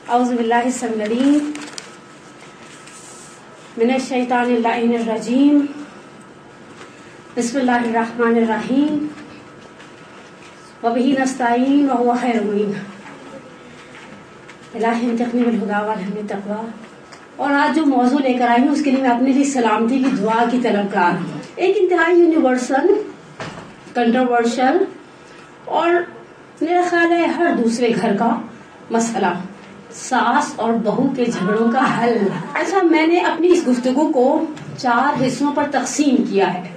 اعوذ باللہ السمیع العلیم من الشیطان اللعین الرجیم بسم اللہ الرحمن الرحیم وبہ نستعین وہو خیر المعین الہی انطقنی بالہدی والحکمۃ والتقویٰ. اور آج جو موضوع لے کر آئی ہوں اس کے لیے میں اپنے لیے سلامتی کی دعا کی طلبگار ہوں. ایک انتہائی یونیورسل کنٹروورشل اور میرا خیال ہے ہر دوسرے گھر کا مسئلہ ساس اور بہو کے جھگڑوں کا حل. اچھا، میں نے اپنی اس گفتگو کو 4 حصوں پر تقسیم کیا ہے.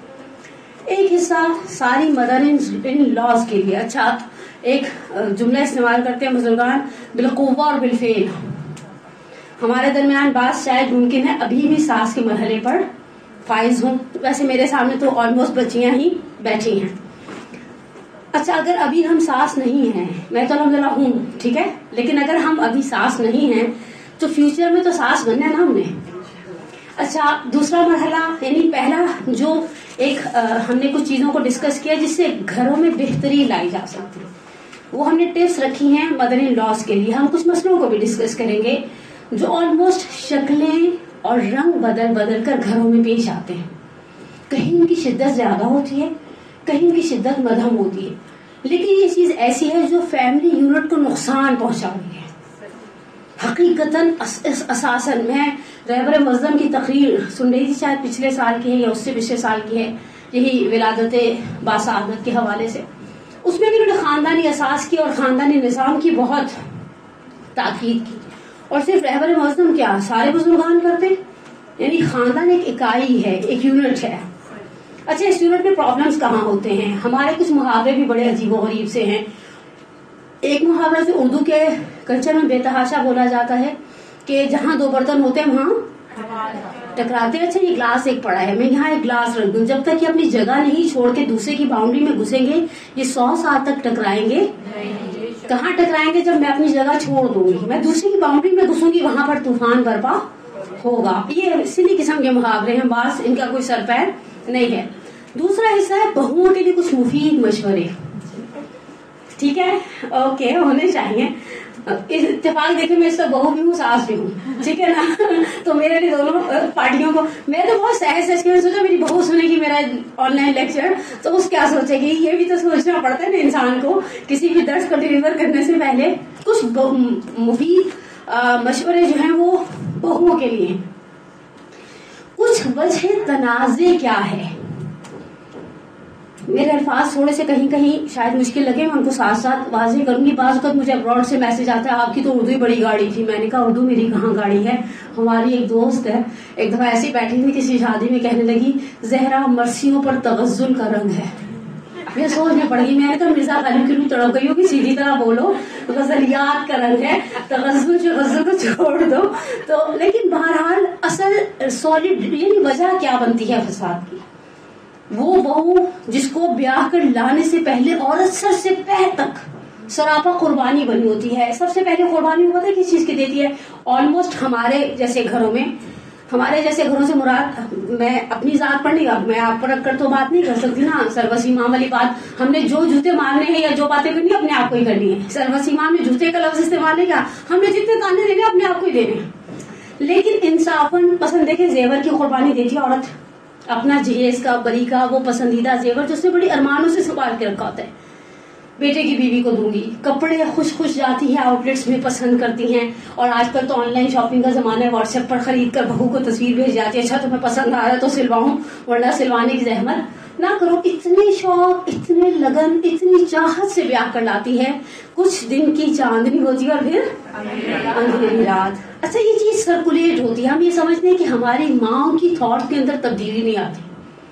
ایک حصہ ساری مدر ان لاز کے لیے. اچھا، ایک جملہ استعمال کرتے ہیں بزرگان، بالقوہ اور بالفعل. ہمارے درمیان بات شاید ممکن ہے ابھی بھی ساس کے مرحلے پر فائز ہوں. ویسے میرے سامنے تو آلموسٹ بچیاں ہی بیٹھی ہیں. اچھا، اگر ابھی ہم ساس نہیں ہیں، میں تو الحمدللہ ہوں، ٹھیک ہے، لیکن اگر ہم ابھی ساس نہیں ہیں تو فیوچر میں تو ساس بننا ہے نا ہم نے. اچھا، دوسرا مرحلہ یعنی پہلا جو ایک ہم نے کچھ چیزوں کو ڈسکس کیا جس سے گھروں میں بہتری لائی جا سکتی ہے، وہ ہم نے ٹپس رکھی ہیں مدر ان لاز کے لیے. ہم کچھ مسئلوں کو بھی ڈسکس کریں گے جو آلموسٹ شکلیں اور رنگ بدل بدل کر گھروں میں پیش آتے ہیں. کہیں ان کی شدت زیادہ ہوتی ہے، کہیں ان کی شدت مدھم ہوتی ہے، لیکن یہ چیز ایسی ہے جو فیملی یونٹ کو نقصان پہنچا رہی ہے. حقیقتاً اساساً میں رہبر معظم کی تقریر سن رہی تھی، شاید پچھلے سال کی ہے یا اس سے پچھلے سال کی ہے، یہی ولادت باسعادت کے حوالے سے. اس میں بھی انہوں نے خاندانی اساس کی اور خاندانی نظام کی بہت تاکید کی. اور صرف رہبر معظم کیا، سارے بزرگان کرتے، یعنی خاندان ایک اکائی ہے، ایک یونٹ ہے. اچھا، اس یونٹ میں پرابلمز کہاں ہوتے ہیں؟ ہمارے کچھ محاورے بھی بڑے عجیب و غریب سے ہیں. ایک محاورہ جو اردو کے کلچر میں بے تحاشا بولا جاتا ہے کہ جہاں 2 برتن ہوتے ہیں وہاں ٹکراتے ہیں. اچھا، یہ گلاس ایک پڑا ہے، میں یہاں ایک گلاس رکھ دوں، جب تک یہ اپنی جگہ نہیں چھوڑ کے دوسرے کی باؤنڈری میں گھسیں گے یہ 100 سال تک ٹکرائیں گے. کہاں ٹکرائیں گے؟ جب میں اپنی جگہ چھوڑ دوں گی، میں دوسری کی باؤنڈری میں گھسوں گی، وہاں پر طوفان برپا ہوگا. یہ سلی قسم کے محاورے ہیں، بعض ان کا کوئی سر پیر نہیں ہے. دوسرا حصہ ہے بہوؤں کے لیے کچھ مفید مشورے. ٹھیک ہے، اوکے، ہونے چاہیے. اتفاق دیکھیں میں اس سے بہو بھی ہوں، ساس بھی ہوں، ٹھیک ہے نا. تو میرے لیے دونوں پارٹیوں کو میں تو بہت سہج کے سوچا میری بہو سنے گی میرا آن لائن لیکچر تو اس کیا سوچے گی. یہ بھی تو سوچنا پڑتا ہے نا انسان کو کسی بھی درس کو ڈلیور کرنے سے پہلے. کچھ مفید مشورے جو ہیں وہ بہوؤں کے لیے. کچھ وجہ تنازع کیا ہے؟ میرے الفاظ تھوڑے سے کہیں کہیں شاید مشکل لگے، میں ان کو ساتھ ساتھ واضح کروں گی. بعض اوقات مجھے ابراڈ سے میسج آتا ہے آپ کی تو اردو ہی بڑی گاڑی تھی. میں نے کہا اردو میری کہاں گاڑی ہے. ہماری ایک دوست ہے، ایک دفعہ ایسی بیٹھی تھی کسی شادی میں، کہنے لگی زہرا مرثیوں پر تغزل کا رنگ ہے. میں سوچنے پڑ گئی، میں نے کہا مرزا غالب کی تڑپ گئی ہوگی، سیدھی طرح بولو، غزلیات کا رنگ ہے، تغزل جو غزل کو چھوڑ دو. تو لیکن بہرحال اصل سالڈ یعنی وجہ کیا بنتی ہے فساد کی؟ وہ بہو جس کو بیاہ کر لانے سے پہلے عورت سر سے پیر تک سراپا قربانی بنی ہوتی ہے. سب سے پہلے قربانی پتہ ہے کس چیز کی دیتی ہے؟ آلموسٹ ہمارے جیسے گھروں میں، ہمارے جیسے گھروں سے مراد، میں اپنی ذات پر نہیں، میں آپ پر رکھ کر تو بات نہیں کر سکتی نا. سروسیمام والی بات، ہم نے جو جوتے مارنے ہیں یا جو باتیں کرنی ہے اپنے آپ کو ہی کرنی ہے. سروسیمام نے جوتے کا لفظ استعمال نہیں کیا، ہم نے جتنے تانے دینے اپنے آپ کو ہی دینے ہیں. لیکن انصافاً پسند دیکھیں زیور کی قربانی دیتی ہے عورت، اپنا جہیز کا، بری کا، وہ پسندیدہ زیور جو اس نے بڑی ارمانوں سے سنبھال کے رکھا ہوتا ہے. بیٹے کی بیوی کو دوں گی، کپڑے خوش خوش جاتی ہیں آؤٹ لیٹس میں پسند کرتی ہیں. اور آج کل تو آن لائن شاپنگ کا زمانہ ہے، واٹس ایپ پر خرید کر بہو کو تصویر بھیج جاتی ہے، اچھا تمہیں پسند آ رہا ہے تو سلواؤں ورنہ سلوانے کی زحمت نہ کرو. اتنے شوق، اتنے لگن، اتنی چاہت سے بیاہ کر لاتی ہے. کچھ دن کی چاندنی ہوتی ہے اور پھر اندھیری رات. اچھا، یہ چیز سرکولیٹ ہوتی ہے. ہم یہ سمجھتے ہیں کہ ہماری ماں کی تھاٹ کے اندر تبدیلی نہیں آتی.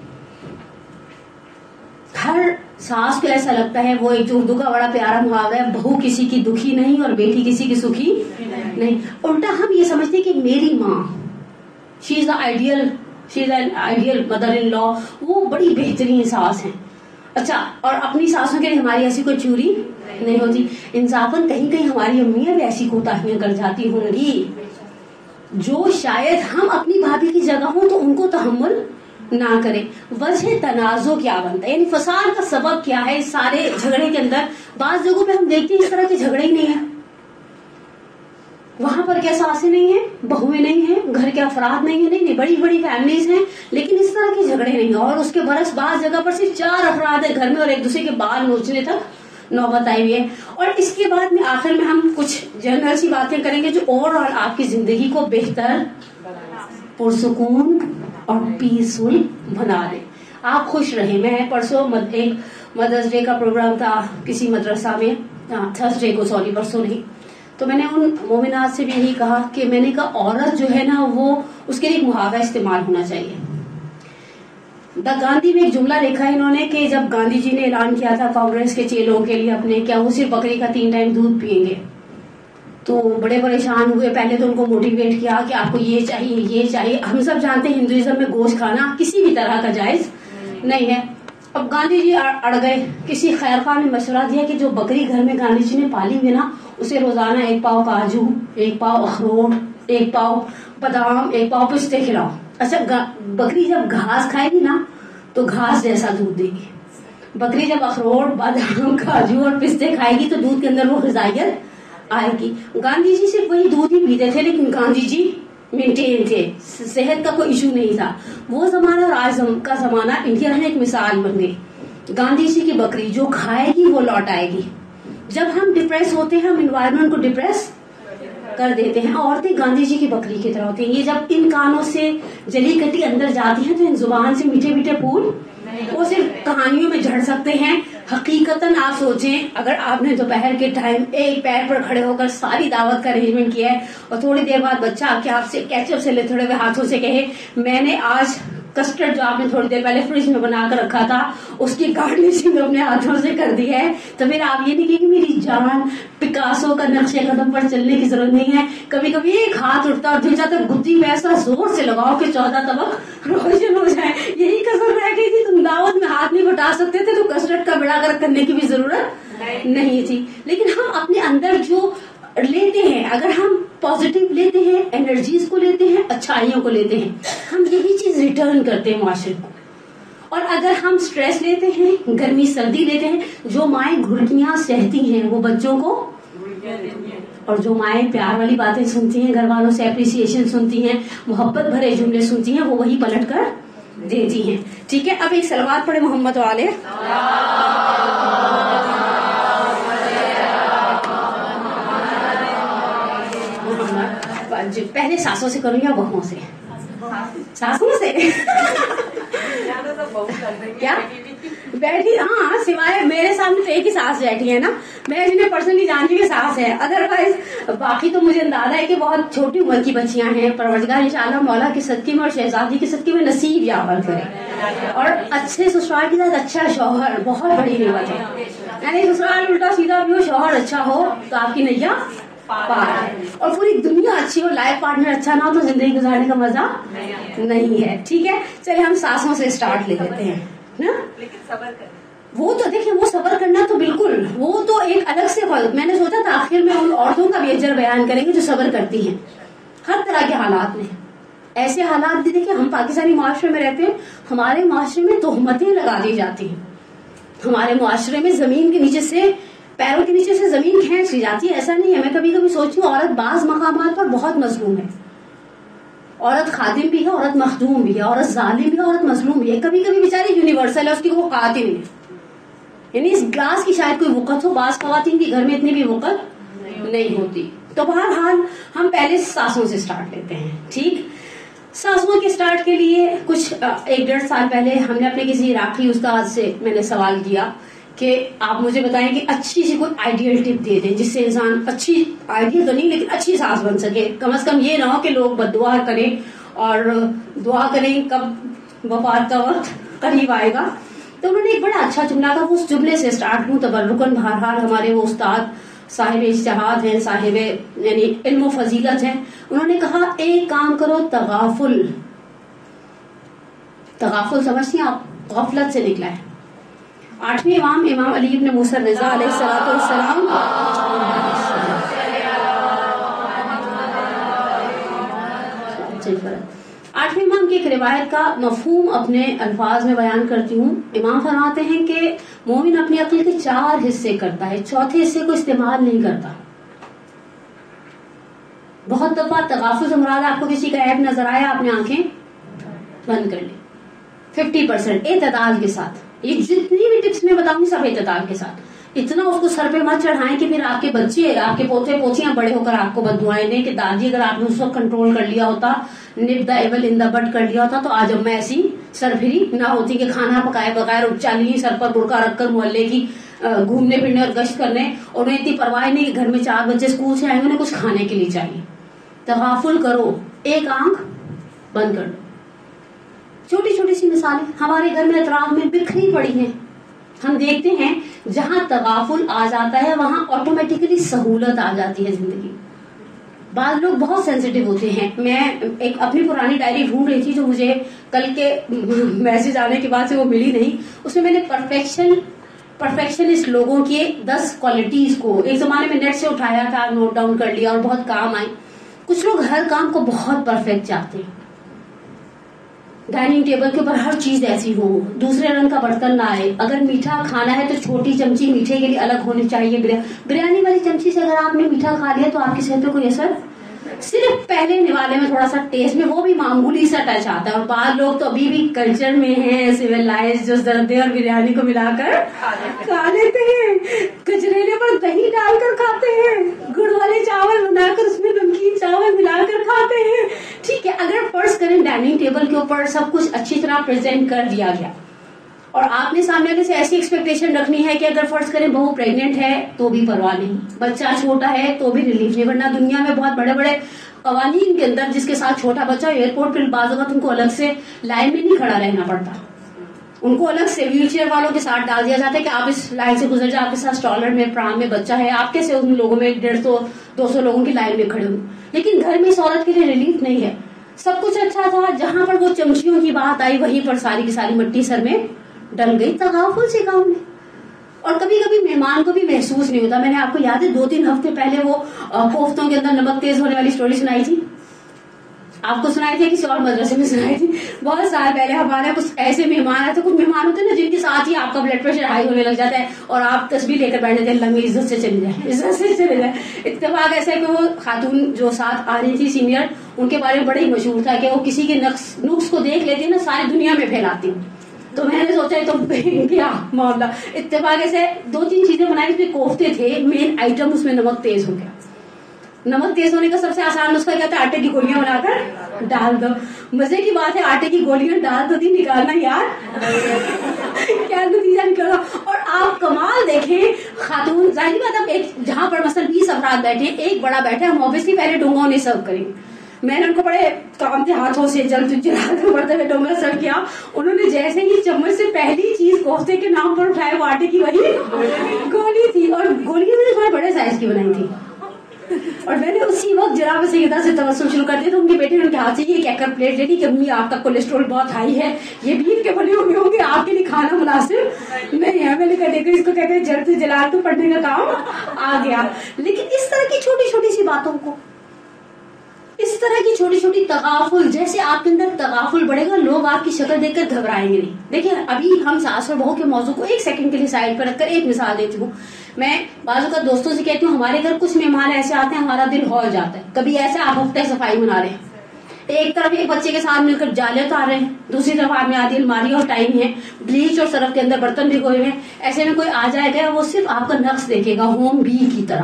ہر ساس کو ایسا لگتا ہے، وہ ایک جو اردو کا بڑا پیارا محاورہ ہے، بہو کسی کی دکھی نہیں اور بیٹی کسی کی سکھی نہیں. الٹا ہم یہ سمجھتے ہیں کہ میری ماں she is an ideal mother in law, وہ بڑی بہترین ساس ہیں. اچھا، اور اپنی ساسوں کے لیے ہماری ایسی کوئی چوری نہیں ہوتی. انصافاً کہیں کہیں ہماری امیاں بھی ایسی کوتاہیاں کر جاتی ہوں گی جو شاید ہم اپنی بھابھی کی جگہ ہوں تو ان کو تحمل نہ کریں. وجہ تنازع کیا بنتا ہے، یعنی فساد کا سبب کیا ہے اس سارے جھگڑے کے اندر؟ بعض جگہوں پہ ہم دیکھتے ہیں اس طرح کے جھگڑے ہی نہیں ہیں. وہاں پر کیا ساسیں نہیں ہیں, بہویں نہیں ہیں, گھر کے افراد نہیں ہیں, نہیں بڑی بڑی فیملیز ہیں, لیکن اس طرح کے جھگڑے نہیں ہیں. اور اس کے برعکس بعض جگہ پر صرف 4 افراد ہیں گھر میں اور ایک دوسرے کے بال نوچنے تک نوبت آئی ہوئی ہے. اور اس کے بعد میں آخر میں ہم کچھ جنرل سی باتیں کریں گے جو اوور آل آپ کی زندگی کو بہتر, پرسکون اور پیسفل بنا دے. آپ خوش رہیں. میں پرسوں ایک مدرس ڈے کا پروگرام تھا کسی مدرسہ میں, تھرسڈے کو, سوری پرسوں نہیں, تو میں نے ان مومنات سے بھی یہی کہا کہ میں نے کہا عورت جو ہے نا وہ اس کے لیے ایک محاورہ استعمال ہونا چاہیے. دا گاندھی میں ایک جملہ لکھا ہے انہوں نے کہ جب گاندھی جی نے اعلان کیا تھا کانگریس کے چیلوں کے لیے اپنے, کیا وہ صرف بکری کا 3 ٹائم دودھ پیئیں گے, تو بڑے پریشان ہوئے. پہلے تو ان کو موٹیویٹ کیا کہ آپ کو یہ چاہیے یہ چاہیے. ہم سب جانتے ہیں ہندوازم میں گوشت کھانا کسی بھی طرح کا جائز نہیں ہے. اب گاندھی جی اڑ گئے. کسی خیر خواہ نے مشورہ دیا کہ جو بکری گھر میں گاندھی جی نے پالی ہوئی نا اسے روزانہ 1 پاؤ کاجو, 1 پاؤ اخروٹ, 1 پاؤ بادام, 1 پاؤ پستے کھلاؤ. اچھا بکری جب گھاس کھائے گی نا تو گھاس جیسا دودھ دے گی. بکری جب اخروٹ, بادام, کاجو اور پستے کھائے گی تو دودھ کے اندر وہ غذائیت آئے گی. گاندھی جی صرف وہی دودھ ہی پیتے تھے لیکن گاندھی جی مینٹین تھے, صحت کا کوئی ایشو نہیں تھا. وہ زمانہ اور آج کا زمانہ انڈیا میں ایک مثال بن گئی. گاندھی جی کی بکری جو کھائے گی وہ لوٹ آئے گی. جب ہم ڈپریس ہوتے ہیں ہم انوائرمنٹ کو ڈپریس کر دیتے ہیں. عورتیں گاندھی جی کی بکری کی طرح ہوتی ہیں. یہ جب ان کانوں سے جلی کٹی اندر جاتی ہیں تو ان زبان سے میٹھے میٹھے پھول وہ صرف کہانیوں میں جھڑ سکتے ہیں. حقیقتاً آپ سوچیں اگر آپ نے دوپہر کے ٹائم ایک پیر پر کھڑے ہو کر ساری دعوت کا ارینجمنٹ کیا ہے اور تھوڑی دیر بعد بچہ آ کے آپ سے کیچپ سے لتڑے ہوئے ہاتھوں سے کہے میں نے آج کسٹرڈ جو آپ نے تھوڑی دیر پہلے فریج میں بنا کر رکھا تھا اس کی گارنشنگ اپنے ہاتھوں سے کر دی ہے, تو پھر آپ یہ نہیں کہ میری جان پکاسو کا نقش قدم پر چلنے کی ضرورت نہیں ہے. کبھی کبھی ایک ہاتھ اٹھتا اور دل جاتا گدی میں ایسا زور سے لگاؤ کہ 14 طبق روشن ہو جائے. یہی کسر رہ گئی تھی. تم دعوت میں ہاتھ نہیں بٹا سکتے تھے تو کسٹرڈ کا بیڑا گرک کرنے کی بھی ضرورت نہیں تھی. لیکن ہم اپنے اندر جو لیتے ہیں, اگر ہم پازیٹیو لیتے ہیں, انرجیز کو لیتے ہیں, اچھائیوں کو لیتے ہیں, ہم یہی چیز ریٹرن کرتے ہیں معاشرے کو. اور اگر ہم سٹریس لیتے ہیں, گرمی سردی لیتے ہیں, جو مائیں گھٹیاں سہتی ہیں وہ بچوں کو, اور جو مائیں پیار والی باتیں سنتی ہیں, گھر والوں سے اپریسیشن سنتی ہیں, محبت بھرے جملے سنتی ہیں, وہ وہی پلٹ کر دیتی ہیں. ٹھیک ہے, اب ایک صلوات پڑھے محمد والے. پہلے ساسوں سے کروں یا بہوؤں سے؟ ساسوں سے کیا بیٹھی, ہاں سوائے میرے سامنے تو ایک ہی ساس بیٹھی ہے نا, میں جنہیں پرسنلی جانتی ہوں ساس ہے. ادروائز باقی تو مجھے اندازہ ہے کہ بہت چھوٹی عمر کی بچیاں ہیں. پروردگار انشاءاللہ مولا کے صدقے میں اور شہزادی کے صدقے میں نصیب یاور کرے, اور اچھے سسرال کے ساتھ اچھا شوہر بہت بڑی نعمت ہے. یعنی سسرال الٹا سیدھا بھی ہو, شوہر اچھا ہو تو آپ کی نیا پار ہے, اور پوری دنیا اچھی ہو, لائف پارٹنر اچھا نہ ہو تو زندگی گزارنے کا مزہ نہیں ہے. ٹھیک ہے, چلے ہم ساسوں سے اسٹارٹ لے لیتے ہیں نا. وہ تو دیکھیں, وہ صبر کرنا تو بالکل, وہ تو ایک الگ سے. میں نے سوچا تھا آخر میں ان عورتوں کا بھی اجر بیان کریں گے جو صبر کرتی ہیں ہر طرح کے حالات میں. ایسے حالات بھی دیکھیں, ہم پاکستانی معاشرے میں رہتے ہیں, ہمارے معاشرے میں تہمتیں لگا دی جاتی ہیں. ہمارے معاشرے میں زمین کے نیچے سے, پیروں کے نیچے سے زمین کھینچ لی جاتی ہے. ایسا نہیں ہے. میں کبھی کبھی سوچتی ہوں عورت بعض مقامات پر بہت مظلوم ہے. عورت خادم بھی ہے, عورت مخدوم بھی ہے, عورت ظالم بھی ہے, عورت مظلوم بھی ہے. کبھی کبھی بیچاری یونیورسل ہے, اس کی وہ اوقات ہی نہیں ہے. یعنی اس گلاس کی شاید کوئی وقت ہو, بعض خواتین کے گھر میں اتنی بھی وقت نہیں ہوتی. تو بہرحال ہم پہلے ساسوں سے سٹارٹ لیتے ہیں. ٹھیک, ساسوں کے سٹارٹ کے لیے کچھ 1-1.5 سال پہلے ہم نے اپنے کسی عراقی استاد سے میں نے سوال کیا کہ آپ مجھے بتائیں کہ اچھی سی کوئی آئیڈیل ٹپ دے دیں جس سے انسان اچھی, آئیڈیل تو نہیں لیکن اچھی ساس بن سکے. کم از کم یہ نہ ہو کہ لوگ بد دعا کریں اور دعا کریں کب وفات کا وقت قریب آئے گا. تو انہوں نے ایک بڑا اچھا جملہ تھا, اس جملے سے سٹارٹ ہوں تبرکن. بہرحال ہمارے وہ استاد صاحب اجتہاد ہیں, صاحب یعنی علم و فضیلت ہیں. انہوں نے کہا ایک کام کرو, تغافل. تغافل سمجھتی ہیں آپ؟ غفلت سے نکلا ہے. 8ویں امام علی ابن موسیٰ رضا علیہ السلام 8ویں امام کی ایک روایت کا مفہوم اپنے الفاظ میں بیان کرتی ہوں. امام فرماتے ہیں کہ مومن اپنی عقل کے 4 حصے کرتا ہے, چوتھے حصے کو استعمال نہیں کرتا. بہت دفعہ تغافل سے مراد آپ کو کسی کا عیب نظر آیا، آپ نے آنکھیں بند کر لی. 50% اعتدال کے ساتھ. یہ جتنی بھی ٹپس میں بتاؤں گی سب اعتدال کے ساتھ. اتنا اس کو سر پہ مت چڑھائیں کہ پھر آپ کے بچے، آپ کے پوتے پوتیاں بڑے ہو کر آپ کو بددعائیں دیں کہ دادی اگر آپ نے اس وقت کنٹرول کر لیا ہوتا، نپ دا ایول ان دا بٹ کر لیا ہوتا، تو آج اب میں ایسی سرفری نہ ہوتی کہ کھانا پکائے بغیر چلی سر پر برقع رکھ کر محلے کی گھومنے پھرنے اور گشت کرنے، اور انہیں اتنی پرواہ نہیں کہ گھر میں 4 بچے اسکول سے آئیں گے، انہیں کچھ کھانے کے لیے چاہیے. تغافل کرو، ایک آنکھ بند کر دو. چھوٹی چھوٹی سی مثالیں ہمارے گھر میں اطراف میں بکھری پڑی ہیں. ہم دیکھتے ہیں جہاں تغافل آ جاتا ہے وہاں آٹومیٹیکلی سہولت آ جاتی ہے زندگی. بعض لوگ بہت سینسیٹیو ہوتے ہیں. میں ایک اپنی پرانی ڈائری ڈھونڈ رہی تھی جو مجھے کل کے میسج آنے کے بعد سے وہ ملی نہیں. اس میں نے پرفیکشنسٹ لوگوں کے 10 کوالٹیز کو ایک زمانے میں نیٹ سے اٹھایا تھا، نوٹ ڈاؤن کر لیا اور بہت کام آئی. کچھ لوگ ہر کام کو بہت پرفیکٹ چاہتے ہیں. ڈائننگ ٹیبل کے اوپر ہر چیز ایسی ہو، دوسرے رنگ کا برتن نہ آئے. اگر میٹھا کھانا ہے تو چھوٹی چمچی میٹھے کے لیے الگ ہونی چاہیے. بریانی والی چمچی سے اگر آپ نے میٹھا کھا لیا تو آپ کی صحت پہ کوئی اثر، صرف پہلے نوالے میں تھوڑا سا ٹیسٹ میں وہ بھی معمولی سا ٹچ آتا ہے. اور بعض لوگ تو ابھی بھی کلچر میں ہیں سیویلائز، جو زردے اور بریانی کو ملا کر کھا لیتے ہیں، کچریلے پر دہی ڈال کر کھاتے ہیں، گڑ والے چاول بنا کر اس میں نمکین چاول ملا کر کھاتے ہیں. ٹھیک ہے، اگر فرض کریں ڈائننگ ٹیبل کے اوپر سب کچھ اچھی طرح پریزنٹ کر دیا گیا اور آپ نے سامنے والے سے ایسی ایکسپیکٹیشن رکھنی ہے کہ اگر فرض کریں بہو پریگنٹ ہے تو بھی پرواہ نہیں، بچہ چھوٹا ہے تو بھی ریلیف نہیں. ورنہ دنیا میں بہت بڑے بڑے قوانین کے اندر جس کے ساتھ چھوٹا بچہ ایئرپورٹ پہ بعض اوقات ان کو الگ سے لائن میں نہیں کھڑا رہنا پڑتا، ان کو الگ سے ویل چیئر والوں کے ساتھ ڈال دیا جاتا ہے کہ آپ اس لائن سے گزر جائیں. آپ کے ساتھ اسٹالر میں پرام میں بچہ ہے، آپ کیسے ان لوگوں میں 150-200 لوگوں کی لائن میں کھڑے ہوں. لیکن گھر میں اس عورت کے لیے ریلیف نہیں ہے. سب کچھ اچھا تھا، جہاں پر وہ چمچیوں کی بات آئی وہیں پر ساری کی ساری مٹی سر میں ڈل گئی. تغافل سے کام نہیں. اور کبھی کبھی مہمان کو بھی محسوس نہیں ہوتا. میں نے آپ کو یاد ہے 2-3 ہفتے پہلے وہ کوفتوں کے اندر نمک تیز ہونے والی سٹوری سنائی تھی. آپ کو سنائی تھی کسی اور مدرسے میں سنائی تھی؟ بہت سال پہلے ہمارے کچھ ایسے مہمان آتے، کچھ مہمان ہوتے ہیں نا جن کے ساتھ ہی آپ کا بلڈ پریشر ہائی ہونے لگ جاتا ہے اور آپ تسبیح لے کر بیٹھ جاتے ہیں، اللہ میری عزت سے چلی جائے، عزت سے چلے جائے. اتفاق ایسا ہے کہ وہ خاتون جو ساتھ آ رہی تھی سینئر، ان کے بارے میں بڑا ہی مشہور تھا کہ وہ کسی کے نقص کو دیکھ لیتی ہے نا ساری دنیا میں پھیلاتی ہوں. تو میں نے سوچا تو کیا معاملہ. اتفاق ایسے 2-3 چیزیں بنائی، اس میں کوفتے تھے مین آئٹم، اس میں نمک تیز ہو گیا. نمک تیز ہونے کا سب سے آسان نسخہ کیا تھا؟ آٹے کی گولیاں بنا کر ڈال دو. مزے کی بات ہے آٹے کی گولیاں ڈال دو تھی، نکالنا یار کیا نتیجہ نکلا. اور آپ کمال دیکھیں، خاتون ظاہری بات اب ایک جہاں پر مثلا 20 افراد بیٹھے، ایک بڑا بیٹھا، ہم اوبیسلی پہلے ڈونگا انہیں سرو کریں گے. میں نے ان کو بڑے کام کے ہاتھوں سے جلد جلا کر بڑھتے ہوئے ڈونگا سرو کیا. انہوں نے جیسے ہی چمچ سے پہلی چیز کوفتے کے نام پر اٹھائے وہ آٹے کی وہی گولی تھی، اور گولیاں میں نے تھوڑے بڑے سائز کی بنائی تھی. اور میں نے اسی وقت جناب سیدہ سے توسل شروع کر دیا. تو ان کے بیٹے نے ان کے ہاتھ سے یہ کہہ کر پلیٹ لے لی کہ امی آپ کا کولیسٹرول بہت ہائی ہے، یہ بیف کے بنے ہوئے ہوں گے، آپ کے لیے کھانا مناسب نہیں ہے. میں نے کہا دیکھو اس کو کہتے ہیں جلد سے جلال تو پڑھنے کا کام آ گیا. لیکن اس طرح کی چھوٹی چھوٹی سی باتوں کو، اس طرح کی چھوٹی چھوٹی تغافل، جیسے آپ کے اندر تغافل بڑھے گا لوگ آپ کی شکل دیکھ کر گھبرائیں گے نہیں. دیکھیں ابھی ہم ساس اور بہو کے موضوع کو ایک سیکنڈ کے لیے سائڈ پر رکھ کر ایک مثال دیتی ہوں. میں بعض اوقات دوستوں سے کہتی ہوں ہمارے گھر کچھ مہمان ایسے آتے ہیں ہمارا دل ہول جاتا ہے. کبھی ایسے آپ ہفتہ صفائی منا رہے ہیں، ایک طرف ایک بچے کے ساتھ مل کر جالے اتار رہے ہیں، دوسری طرف آپ میں آدھی الماری اور ٹائم ہے، بلیچ اور سرف کے اندر برتن بھگوئے ہوئے ہیں. ایسے میں کوئی آ جائے گا وہ صرف آپ کا نقص دیکھے گا ہوم بی کی طرح.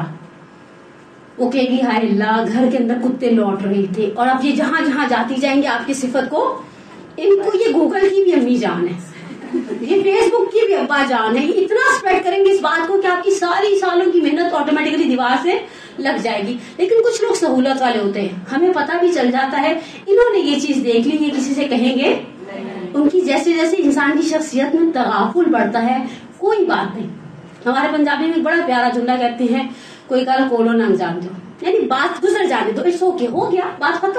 وہ کہے گی ہائے اللہ گھر کے اندر کتے لوٹ رہے تھے. اور آپ یہ جہاں جہاں جاتی جائیں گے آپ کی صفت کو، ان کو یہ گوگل کی بھی امی جان ہے، یہ فیس بک کی بھی ابا جان ہے. یہ اتنا اسپریڈ کریں گے اس بات کو کہ آپ کی ساری سالوں کی محنت آٹومیٹکلی دیوار سے لگ جائے گی. لیکن کچھ لوگ سہولت والے ہوتے ہیں، ہمیں پتہ بھی چل جاتا ہے انہوں نے یہ چیز دیکھ لی، یہ کسی سے کہیں گے. ان کی جیسے جیسے انسان کی شخصیت میں تغافل بڑھتا ہے کوئی بات نہیں. ہمارے پنجابی میں بڑا پیارا جملہ کہتے ہیں، کوئی گل کولو نہ جان دو، یعنی بات گزر جانے دو، اٹس اوکے، ہو گیا بات ختم.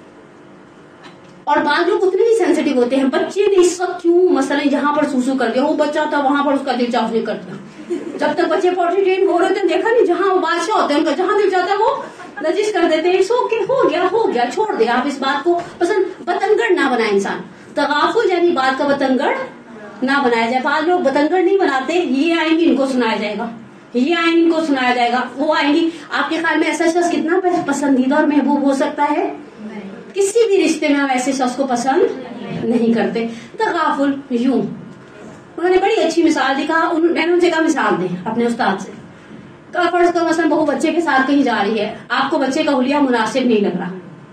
اور بعض لوگ اتنے ہی سینسیٹیو ہوتے ہیں. بچے نے اس وقت کیوں مثلا جہاں پر سوسو کر دیا، وہ بچہ تھا وہاں پر اس کا دل چاہنے کر دیا. جب تک بچے پوٹری ٹرین ہو رہے تھے دیکھا نہیں، جہاں وہ بادشاہ ہوتے ہیں ان کا جہاں دل چاہتا ہے وہ نجس کر دیتے ہیں. اٹس اوکے، ہو گیا چھوڑ دے. آپ اس بات کو پسند بتنگڑ نہ بنائے انسان. تغافل یعنی بات کا بتنگڑ نہ بنایا جائے. بعض لوگ بتنگڑ نہیں بناتے، یہ آئیں گے ان کو سنایا جائے گا، یہ آئیں ان کو سنایا جائے گا، وہ آئیں گی. آپ کے خیال میں ایسا شخص کتنا پسندیدہ اور محبوب ہو سکتا ہے؟ کسی بھی رشتے میں ہم ایسے شخص کو پسند نہیں کرتے. تغافل یوں انہوں نے بڑی اچھی مثال دی. کہا میں نے ان سے کہا مثال دیں اپنے استاد سے. کہا فرض کرو مثلا بہو بچے کے ساتھ کہیں جا رہی ہے، آپ کو بچے کا حلیہ مناسب نہیں لگ رہا.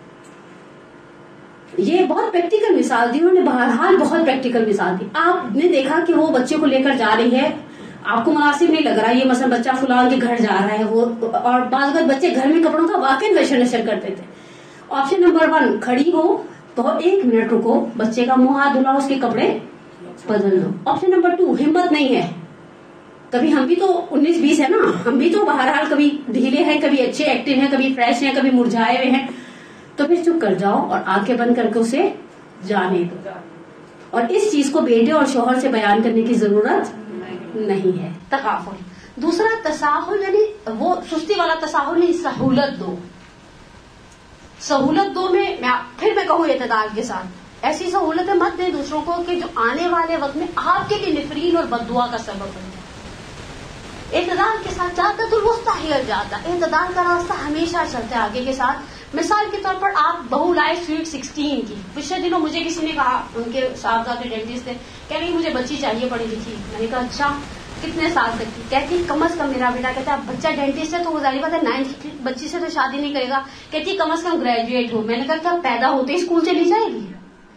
یہ بہت پریکٹیکل مثال دی انہوں نے، بہرحال بہت پریکٹیکل مثال دی. آپ نے دیکھا کہ وہ بچے کو لے کر جا رہی ہے، آپ کو مناسب نہیں لگ رہا. یہ مثلا بچہ فلاں کے گھر جا رہا ہے، وہ اور بعض اوقات بچے گھر میں کپڑوں کا واقعی نشر کرتے تھے. آپشن نمبر 1 کھڑی ہو تو 1 منٹ رکو، بچے کا منہ ہاتھ دھلا، اس کے کپڑے بدل دو. آپشن نمبر 2 ہمت نہیں ہے. کبھی ہم بھی تو 19-20 ہے نا، ہم بھی تو بہرحال کبھی ڈھیلے ہیں، کبھی اچھے ایکٹیو ہیں، کبھی فریش ہیں، کبھی مرجھائے ہوئے ہیں. تو پھر چپ کر جاؤ اور آنکھیں بند کر کے اسے جانے دو. اور اس چیز کو بیٹے اور شوہر سے بیان کرنے کی ضرورت نہیں ہے. تغافل. دوسرا تساہل، یعنی وہ سستی والا تساہل نہیں، سہولت دو. سہولت دو میں پھر میں کہوں اعتدال کے ساتھ، ایسی سہولتیں مت دیں دوسروں کو کہ جو آنے والے وقت میں آپ کے لیے نفرین اور بددعا کا سبب بن جائے. اعتدال کے ساتھ جاتا تو الوسطی ہی جاتا. اعتدال کا راستہ ہمیشہ چلتا ہے آگے کے ساتھ. مثال کے طور پر آپ بہو لائے سویٹ 16 کی. پچھلے دنوں مجھے کسی نے کہا، ان کے صاحبزادے ڈینٹسٹ تھے، کہہ رہی مجھے بچی چاہیے پڑھی لکھی. میں نے کہا اچھا کتنے سال تک کی؟ کہتی کم از کم، میرا بیٹا کہتا ہے بچہ ڈینٹسٹ ہے تو وہ ظاہر بات ہے 9 بچی سے تو شادی نہیں کرے گا. کہتی کم از کم گریجویٹ ہو. میں نے کہا کیا پیدا ہوتے ہی اسکول چلی جائے گی؟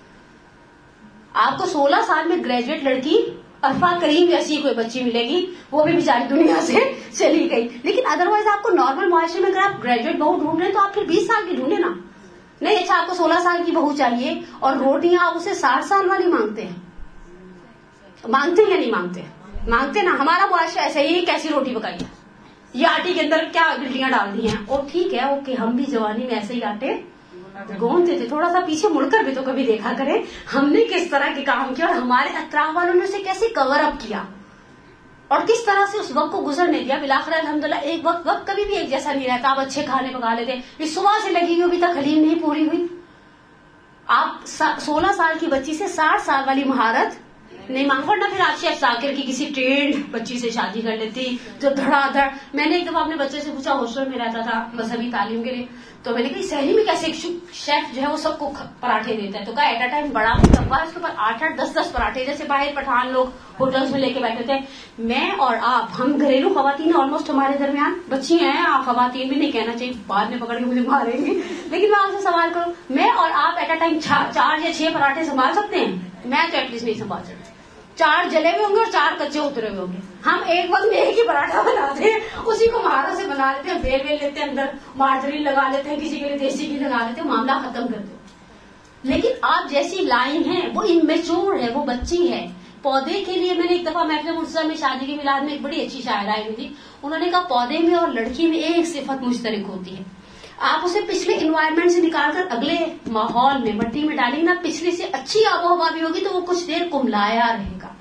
آپ کو 16 سال میں گریجویٹ لڑکی عرفہ کریم جیسی کوئی بچی ملے گی، وہ بھی بیچاری دنیا سے چلی گئی. لیکن ادروائز آپ کو نارمل معاشرے میں اگر آپ گریجویٹ بہو ڈھونڈ رہے ہیں تو آپ پھر 20 سال کی ڈھونڈے نا. نہیں اچھا آپ کو 16 سال کی بہو چاہیے اور روٹیاں آپ اسے 60 سال والی مانگتے ہیں. مانگتے یا نہیں مانگتے؟ مانگتے نا. ہمارا معاشرہ ایسے ہی، کیسی روٹی پکائی ہے، یہ آٹے کے اندر کیا گلٹیاں ڈال دی ہیں. اور ٹھیک ہے اوکے، ہم بھی جوانی میں ایسے ہی آٹے گوندتے تھے. تھوڑا سا پیچھے مڑ کر بھی تو کبھی دیکھا کریں ہم نے کس طرح کے کام کیا اور ہمارے اطراف والوں نے اسے کیسے کور اپ کیا اور کس طرح سے اس وقت کو گزرنے دیا. بالآخر الحمدللہ ایک وقت کبھی بھی ایک جیسا نہیں رہتا. آپ اچھے کھانے پکا لیتے، یہ صبح سے لگی ہوئی ابھی تک حلیم نہیں پوری ہوئی. آپ 16 سال کی بچی سے 60 سال والی مہارت نہیں مانگ، ورنہ پھر آپ شیف ذاکر کی کسی ٹرینڈ بچی سے شادی کر لیتی جو دھڑا دھڑ. میں نے ایک دفعہ اپنے بچے سے پوچھا، ہاسٹل میں رہتا تھا مذہبی تعلیم کے لیے، تو میں نے کہا سہری میں کیسے ایک شیف جو ہے وہ سب کو پراٹھے دیتا ہے؟ تو کہا ایٹ اے ٹائم بڑا ڈبہ ہے اس کے اوپر 8-8 10-10 پراٹھے، جیسے باہر پٹھان لوگ ہوٹلس میں لے کے بیٹھے تھے. میں اور آپ، ہم گھریلو خواتین آلموسٹ ہمارے درمیان بچی ہیں، خواتین بھی نہیں کہنا چاہیے، بعد میں پکڑ کے مجھے ماریں گے، لیکن میں آپ سے سوال کروں، میں اور آپ ایٹ اے ٹائم 4 یا 6 پراٹھے سنبھال سکتے ہیں؟ میں تو ایٹ لیسٹ نہیں سنبھال سکتی. 4 جلے ہوئے ہوں گے اور 4 کچے اترے ہوئے ہوں گے. ہم ایک وقت میں ایک ہی پراٹھا بناتے ہیں، اسی کو مہارت سے بنا لیتے ہیں، بیل لیتے ہیں، اندر مارجرین لگا لیتے ہیں، کسی کے لیے دیسی گھی لگا لیتے ہیں، معاملہ ختم کرتے ہیں. لیکن آپ جیسی لائن ہے وہ اممیچور ہے، وہ بچی ہے. پودے کے لیے میں نے ایک دفعہ محفل مرتضیٰ میں شادی کے میلاد میں ایک بڑی اچھی شاعرہ آئی ہوئی تھی، انہوں نے کہا پودے میں اور لڑکی میں ایک صفت مشترک ہوتی ہے، آپ اسے پچھلے انوائرمنٹ سے نکال کر اگلے ماحول میں مٹی میں ڈالیں نا، پچھلے سے اچھی آب و ہوا بھی ہوگی تو وہ کچھ دیر کملایا رہے گا.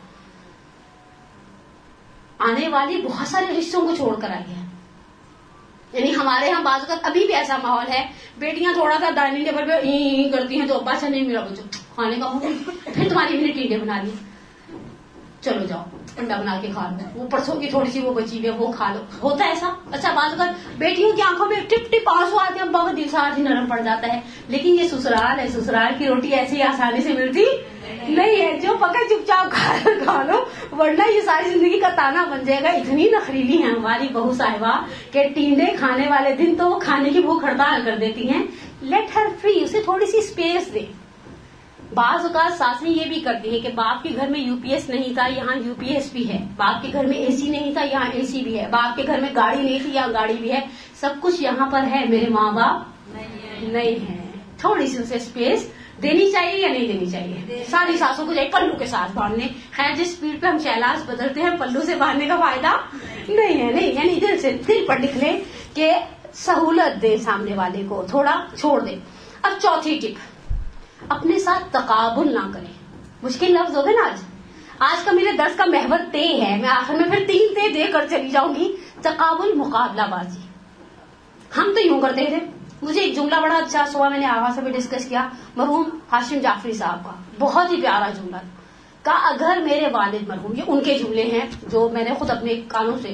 آنے والی بہت سارے رشتوں کو چھوڑ کر آئی ہے. یعنی ہمارے یہاں بعض اوقات ابھی بھی ایسا ماحول ہے، بیٹیاں تھوڑا سا ڈائننگ ٹیبل پہ کرتی ہیں تو ابا سے نہیں میرا بچوں کھانے کا پھر تمہاری بھی نے ٹینڈے بنا لیے، چلو جاؤ انڈا بنا کے کھا لو، وہ پرسوں کی تھوڑی سی وہ بچی ہوئی ہے وہ کھا لو. ہوتا ہے ایسا. اچھا بعض اوقات بیٹیوں کی آنکھوں میں ٹپ ٹپ آنسو آتے ہیں، ابا کا دل ساتھ ہی نرم پڑ جاتا ہے. لیکن یہ سسرال ہے، سسرال کی روٹی ایسی آسانی سے ملتی نہیں ہے، جو پکا چپ چاپ کھا لو، ورنہ یہ ساری زندگی کا تانا بن جائے گا. اتنی نخریلی ہیں ہماری بہو صاحبہ کہ ٹینڈے کھانے والے دن تو وہ کھانے کی بھوک ہڑتال کر دیتی ہیں. لیٹ ہر فری، اسے تھوڑی سی اسپیس دے. بعض اوقات ساسیں یہ بھی کرتی ہیں کہ باپ کے گھر میں یو پی ایس نہیں تھا، یہاں یو پی ایس بھی ہے، باپ کے گھر میں اے سی نہیں تھا، یہاں اے سی بھی ہے، باپ کے گھر میں گاڑی نہیں تھی، یہاں گاڑی بھی ہے، سب کچھ یہاں پر ہے، میرے ماں باپ نہیں ہے. تھوڑی سی اسے اسپیس دینی چاہیے یا نہیں دینی چاہیے؟ ساری ساسوں کو جائے پلو کے ساتھ باندھنے. خیر جس اسپیڈ پہ ہم شہلاز بدلتے ہیں پلو سے باندھنے کا فائدہ نہیں ہے. نہیں، یعنی دل سے دل پر لکھ لیں کہ سہولت دے سامنے والے کو، تھوڑا چھوڑ دے. اب چوتھی ٹپ، اپنے ساتھ تقابل نہ کریں. مشکل لفظ ہو گئے نا آج کا میرے درس کا محور تے ہے، میں آخر میں پھر 3 تے دے کر چلی جاؤں گی. تقابل، مقابلہ بازی. ہم تو یوں کرتے تھے. مجھے ایک جملہ بڑا اچھا صبح میں نے آغا سے بھی ڈسکس کیا، مرحوم ہاشم جعفری صاحب کا بہت ہی پیارا جملہ تھا. اگر میرے والد مرحوم، یہ ان کے جملے ہیں جو میں نے خود اپنے کانوں سے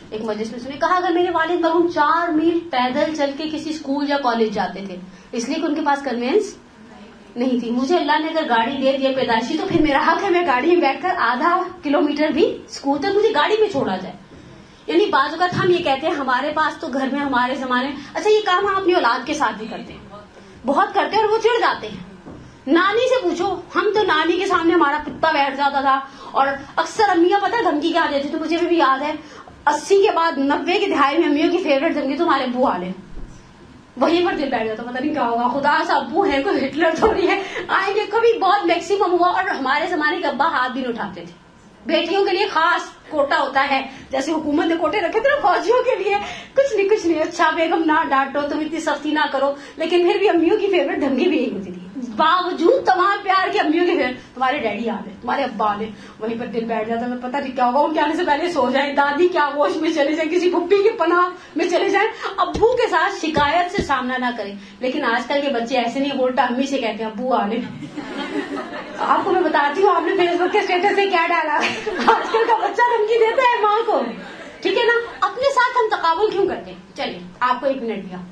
ایک مجلس میں سنی. کہا اگر میرے والد مرحوم 4 میل پیدل چل کے کسی اسکول یا کالج جاتے تھے اس لیے کہ ان کے پاس کنوینس نہیں تھی. مجھے اللہ نے اگر گاڑی دے دیا پیدائشی تو پھر میرا حق ہے میں گاڑی میں بیٹھ کر آدھا کلومیٹر بھی اسکول تک مجھے گاڑی میں چھوڑا جائے. یعنی بعض اوقات ہم یہ کہتے ہیں ہمارے پاس تو گھر میں ہمارے زمانے میں. اچھا یہ کام ہم اپنی اولاد کے ساتھ بھی کرتے ہیں, بہت کرتے ہیں اور وہ چڑ جاتے ہیں. نانی سے پوچھو, ہم تو نانی کے سامنے ہمارا کتا بیٹھ جاتا تھا اور اکثر امیاں پتہ دھمکی کیا دیتی. تو مجھے بھی یاد ہے 80 کے بعد 90 کی دہائی میں امیوں کی فیوریٹ دھمکی تمہارے ابو والے, وہیں پر دل بیٹھ جاتا. پتہ نہیں کیا ہوگا, خدا سا ابو ہے کوئی ہٹلر تھوڑی ہے, آئیں گے کبھی. بہت میکسیمم ہوا. اور ہمارے زمانے کے ابا ہاتھ بھی نہیں اٹھاتے تھے. بیٹیوں کے لیے خاص کوٹا ہوتا ہے, جیسے حکومت نے کوٹے رکھے تھے نا فوجیوں کے لیے, کچھ نہیں. اچھا بیگم نہ ڈانٹو, تم اتنی سختی نہ کرو. لیکن پھر بھی امیوں کی فیوریٹ دھمکی بھی یہی ہوتی تھی. باوجود تمام پیار کے امیوں کی فیوریٹ تمہارے ڈیڈی آ گئے, تمہارے ابا آ گئے, وہیں پر دل بیٹھ جاتا. پتہ نہیں کیا ہوگا, ان کے آنے سے پہلے سو جائیں, دادی کیا ہوش میں چلے جائیں, کسی پھپھی کی پناہ میں چلے جائیں, ابو کے ساتھ شکایت سے سامنا نہ کریں. لیکن آج کل کے بچے ایسے نہیں, بولتا امی سے کہتے ہیں ابو آ گئے. آپ کو میں بتاتی ہوں, آپ نے فیس بک کے اسٹیٹس سے کیا ڈالا. آج کل کا بچہ دھمکی دیتا ہے ماں کو, ٹھیک ہے نا. اپنے ساتھ ہم تقابل کیوں کرتے ہیں؟ چلیے آپ کو 1 منٹ دیا,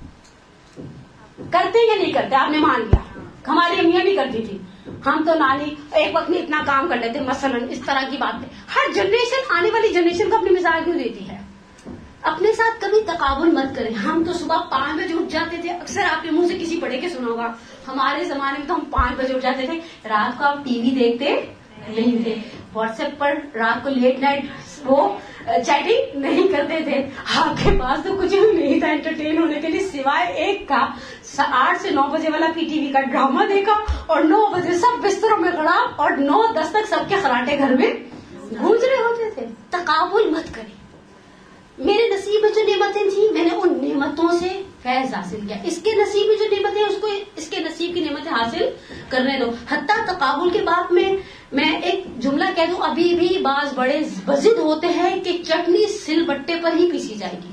کرتے یا نہیں کرتے؟ آپ نے مان لیا, ہماری امیاں بھی کرتی تھی. ہم تو نانی ایک وقت میں اتنا کام کر لیتے, مثلا اس طرح کی باتیں. ہر جنریشن آنے والی جنریشن کو اپنی مثال کیوں دیتی ہے؟ اپنے ساتھ کبھی تقابل مت کریں. ہم تو صبح 5 بجے اٹھ جاتے تھے, اکثر آپ کے منہ سے کسی پڑھے کے سنا ہوگا. ہمارے زمانے میں تو ہم 5 بجے اٹھ جاتے تھے. رات کو آپ ٹی وی دیکھتے نہیں تھے, واٹس ایپ پر رات کو لیٹ نائٹ وہ چیٹنگ نہیں کرتے تھے. آپ کے پاس تو کچھ بھی نہیں تھا انٹرٹین ہونے کے لیے سوائے ایک کا 8 سے 9 بجے والا پی ٹی وی کا ڈرامہ دیکھا, اور 9 بجے سب بستروں میں کھڑا, اور 9-10 تک سب کے خراٹے گھر میں گونج رہے ہوتے تھے. تقابل مت کریں. میرے نصیب میں جو نعمتیں تھیں میں نے ان نعمتوں سے فیض حاصل کیا. اس کے نصیب میں جو نعمتیں اس کو اس کے نصیب کی نعمتیں حاصل کرنے دو. حتیٰ تقابل کے بعد میں ایک جملہ کہہ دوں, ابھی بھی بعض بڑے بضد ہوتے ہیں کہ چٹنی سل بٹے پر ہی پیسی جائے گی.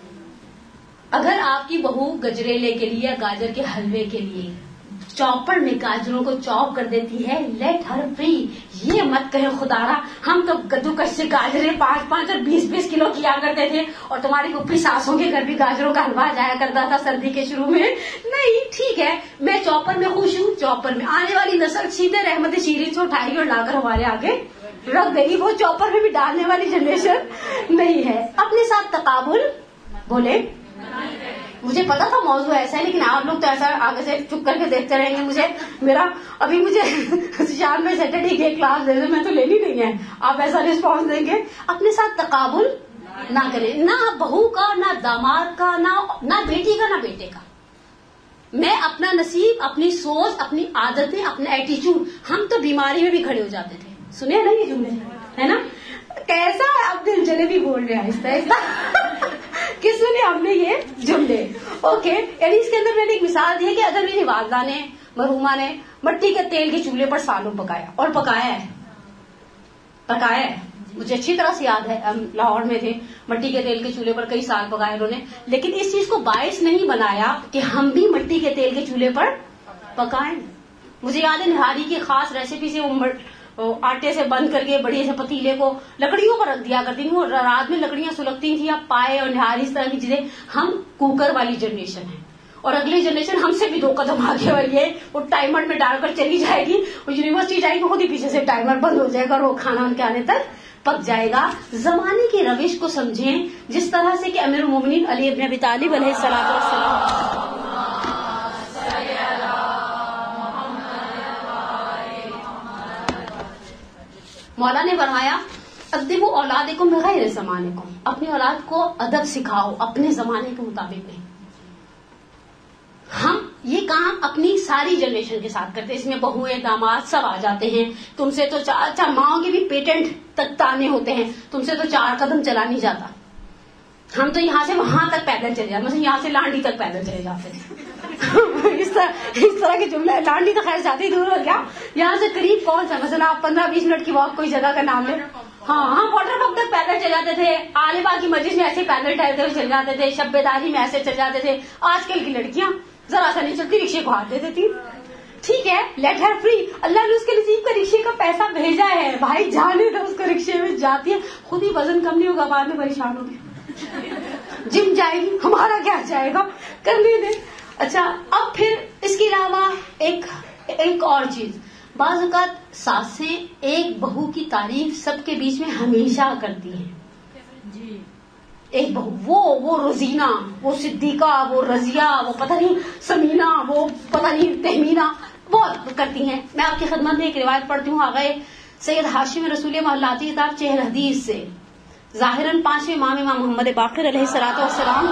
اگر آپ کی بہو گجریلے کے لیے, گاجر کے حلوے کے لیے چاپر میں گاجروں کو چاپ کر دیتی ہے, لیٹ ہر فری. یہ مت کہیں خدا را ہم تو کدو کش سے گاجریں 5-5 اور 20-20 کلو کیا کرتے تھے, اور تمہاری پھوپھی ساسوں کے گھر بھی گاجروں کا حلوہ جایا کرتا تھا سردی کے شروع میں. نہیں, ٹھیک ہے, میں چاپر میں خوش ہوں. چاپر میں آنے والی نسل سیدھے رحمت شیرین سے اٹھائی اور لا کر ہمارے آگے رکھ دے گی. وہ چاپر میں بھی ڈالنے والی جنریشن نہیں ہے. اپنے ساتھ تقابل بولے. مجھے پتا تھا موضوع ایسا ہے, لیکن آپ لوگ تو ایسا آگے سے چپ کر کے دیکھتے رہیں گے. مجھے شام میں سیٹرڈے کی کلاس دے دیں, میں تو لینی نہیں ہے. آپ ایسا رسپانس دیں گے. اپنے ساتھ تقابل نہ کریں, نہ بہو کا, نہ داماد کا, نہ بیٹی کا, نہ بیٹے کا. میں اپنا نصیب, اپنی سوچ, اپنی عادتیں, اپنا ایٹیچیوڈ. ہم تو بیماری میں بھی کھڑے ہو جاتے تھے. سنے نا یہ جملے, ہے نا؟ کیسا اب دل جلے بھی بول رہے ہیں آہستہ آہستہ. کس نے ہم نے یہ جملے اوکے. یعنی اس کے اندر میں نے ایک مثال دی ہے کہ اگر میری والدہ نے, مرحومہ نے مٹی کے تیل کے چولہے پر سالوں پکایا, اور پکایا ہے, مجھے اچھی طرح سے یاد ہے, ہم لاہور میں تھے, مٹی کے تیل کے چولہے پر کئی سال پکایا انہوں نے, لیکن اس چیز کو باعث نہیں بنایا کہ ہم بھی مٹی کے تیل کے چولہے پر پکائیں. مجھے یاد ہے نہاری کی خاص ریسیپی سے وہ آٹے سے بند کر کے بڑے سے پتیلے کو لکڑیوں پر رکھ دیا کرتی تھی. وہ رات میں لکڑیاں سلگتی تھیں, اب پائے اور نہاری اس طرح کی چیزیں. ہم کوکر والی جنریشن ہے, اور اگلی جنریشن ہم سے بھی 2 قدم آگے والی ہے. وہ ٹائمر میں ڈال کر چلی جائے گی, وہ یونیورسٹی جائے گی, خود ہی پیچھے سے ٹائمر بند ہو جائے گا اور وہ کھانا ان کے آنے تک پک جائے گا. زمانے کی روش کو سمجھیں, جس طرح سے کہ امیر المومنین علی ابن ابی طالب علیہ الصلوۃ والسلام مولا نے فرمایا ادبوا اولادکم بغیر زمانکم. اپنی اولاد کو ادب سکھاؤ اپنے زمانے کے مطابق نہیں. ہم یہ کام اپنی ساری جنریشن کے ساتھ کرتے, اس میں بہویں داماد سب آ جاتے ہیں. تم سے تو اچھا ماؤں کے بھی پیٹنٹ تک تانے ہوتے ہیں, تم سے تو 4 قدم چلا نہیں جاتا. ہم تو یہاں سے وہاں تک پیدل چلے جاتے, مثلا یہاں سے لانڈی تک پیدل چلے جاتے تھے. اس طرح کے جملے. لانڈی تو خیر جاتی دور ہو گیا, یہاں سے قریب کون سا, مثلا آپ 15-20 منٹ کی واک کوئی جگہ کا نام لیں. ہاں واٹر پمپ تک پیدل چل جاتے تھے. عالمہ کی مجلس میں ایسے پیدل ٹہلتے ہوئے چل جاتے تھے. شب بیداری میں ایسے چل جاتے تھے. آج کل کی لڑکیاں ذرا سا نہیں چلتی, رکشے کو ہاتھ دے دیتی. ٹھیک ہے لیٹ ہر فری, اللہ نے اس کے نصیب کا رکشے کا پیسہ بھیجا ہے, بھائی جانے دو اس کو, رکشے میں جاتی ہے, خود ہی وزن کم نہیں ہوگا, بعد میں پریشان ہوگی, جم جائے گی, ہمارا کیا جائے گا, کرنے دے. اچھا اب پھر اس کے علاوہ ایک اور چیز, بعض اوقات ساسیں ایک بہو کی تعریف سب کے بیچ میں ہمیشہ کرتی ہیں. ایک بہو وہ روزینہ, وہ صدیقہ, وہ رضیہ, وہ پتہ نہیں سمینہ, وہ پتہ نہیں تہمینہ, بہت کرتی ہیں. میں آپ کی خدمت میں ایک روایت پڑھتی ہوں آغا سید ہاشم رسول محلاتی کتاب چہر حدیث سے, ظاہراً 5ویں امام محمد باقر علیہ الصلوۃ والسلام,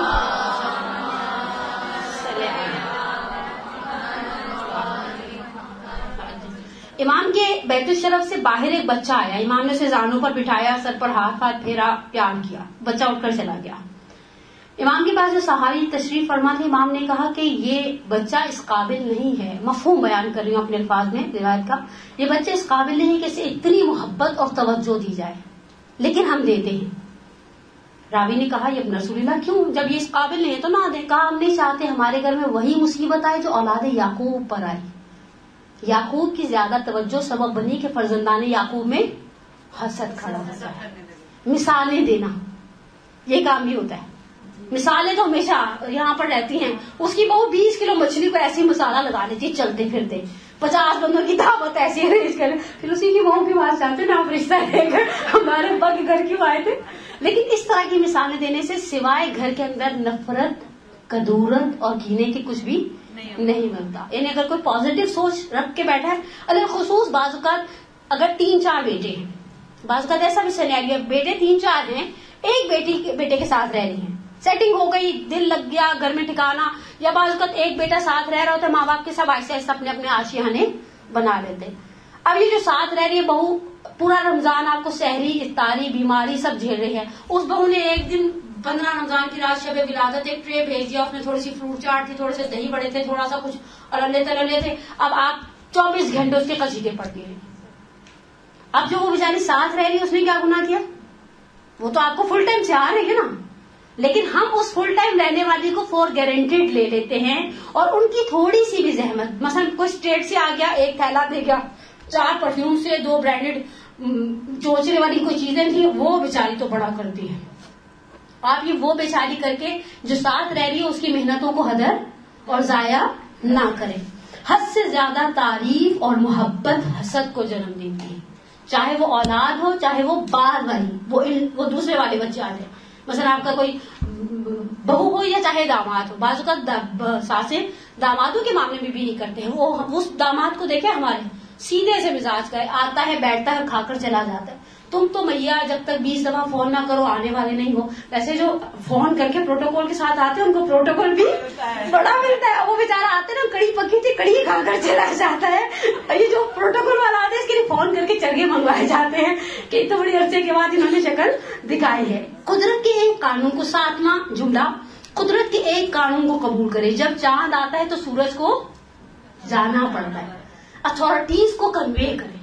امام کے بیت الشرف سے باہر ایک بچہ آیا, امام نے اسے زانوں پر بٹھایا, سر پر ہاتھ پھیرا, پیار کیا, بچہ اٹھ کر چلا گیا. امام کے پاس جو صحابی تشریف فرما تھے, امام نے کہا کہ یہ بچہ اس قابل نہیں ہے, مفہوم بیان کر رہی ہوں اپنے الفاظ میں روایت کا, یہ بچہ اس قابل نہیں کہ اسے اتنی محبت اور توجہ دی جائے, لیکن ہم دیتے ہیں. راوی نے کہا یہ رسول اللہ کیوں, جب یہ اس قابل نہیں ہے تو نہ دیں. کہا ہم نہیں چاہتے ہمارے گھر میں وہی مصیبت آئے جو اولاد یعقوب پر آئی. یعقوب کی زیادہ توجہ سبب بنی کہ فرزندان یعقوب میں حسد کھڑا ہو جائے. مثالیں دینا یہ کام بھی ہوتا ہے. مثالیں تو ہمیشہ یہاں پر رہتی ہیں. اس کی بہو 20 کلو مچھلی کو ایسی مسالہ لگا لیتی, چلتے پھرتے 50 بندوں کی دعوت ایسی ارینج کر, پھر اسی کی بہو کے پاس جاتے نا, آپ رشتہ لے کر ہمارے ابا کے گھر کیوں آئے تھے. لیکن اس طرح کی مثالیں دینے سے سوائے گھر کے اندر نفرت, کدورت اور کینے کے کچھ بھی نہیں بنتا. یعنی اگر کوئی پازیٹو سوچ رکھ کے بیٹھا ہے, اگر خصوص بعض اوقات اگر 3-4 بیٹے ہیں, بعض اوقات ایسا بھی سینیریو ہے بیٹے 3-4 ہیں, ایک بیٹے کے ساتھ رہ رہی ہیں, سیٹنگ ہو گئی, دل لگ گیا, گھر میں ٹھکانا, یا بعض اوقات ایک بیٹا ساتھ رہ رہا ہوتا ہے, ماں باپ کے سب آہستہ آہستہ اپنے اپنے آشیانے بنا لیتے. اب یہ جو ساتھ رہ رہی ہے بہو, پورا رمضان آپ کو سحری, افطاری, بیماری سب جھیل رہی ہے. اس بہو نے ایک دن 15 رمضان کی رات شب ولادت ایک ٹرے بھیج دیا, اس میں تھوڑی سی فروٹ چاٹ تھی, تھوڑے سے دہی بڑے تھے, تھوڑا سا کچھ اور اللہ تھے. اب آپ 24 گھنٹے اس کے قصیدے پڑھتی رہی. اب جو وہ بیچاری ساتھ رہ رہی ہے اس نے کیا گناہ کیا, وہ تو آپ کو فل ٹائم چاہ رہی ہے نا, لیکن ہم اس فل ٹائم رہنے والی کو فور گارنٹیڈ لے لیتے ہیں, اور ان کی تھوڑی سی بھی زحمت, مثلا کوئی اسٹیٹ سے آ گیا, ایک تھیلا دے گیا, 4 پرفیوم سے 2 برانڈیڈ چوچنے والی کوئی چیزیں تھیں, وہ بیچاری تو بڑا کرتی ہے. آپ یہ وہ بیچاری کر کے جو ساتھ رہ رہی ہے اس کی محنتوں کو ہدر اور ضائع نہ کریں. حد سے زیادہ تعریف اور محبت حسد کو جنم دیتی ہے, چاہے وہ اولاد ہو, چاہے وہ بعد والی وہ دوسرے والے بچے آ جائیں. مثلا آپ کا کوئی بہو ہو یا چاہے داماد ہو, بعض اوقات ساسیں دامادوں کے معاملے میں بھی نہیں کرتے ہیں. وہ اس داماد کو دیکھیں ہمارے سیدھے سے مزاج کا ہے, آتا ہے بیٹھتا ہے اور کھا کر چلا جاتا ہے. تم تو میاں جب تک 20 دفعہ فون نہ کرو آنے والے نہیں ہو. ویسے جو فون کر کے پروٹوکول کے ساتھ آتے ہیں ان کو پروٹوکول بھی بڑا ملتا ہے. وہ بیچارہ آتے نا, کڑی پکی تھی, کڑی کھا کر چلا جاتا ہے. یہ جو پروٹوکول والا آتا ہے اس کے لیے فون کر کے چرگے منگوائے جاتے ہیں کہ اتنے بڑے عرصے کے بعد انہوں نے شکل دکھائی ہے. قدرت کے ایک قانون کو, 7واں جملہ, قدرت کے ایک قانون کو قبول کرے. جب چاند آتا ہے تو سورج کو جانا پڑتا ہے. اتھارٹیز کو کنوے کرے.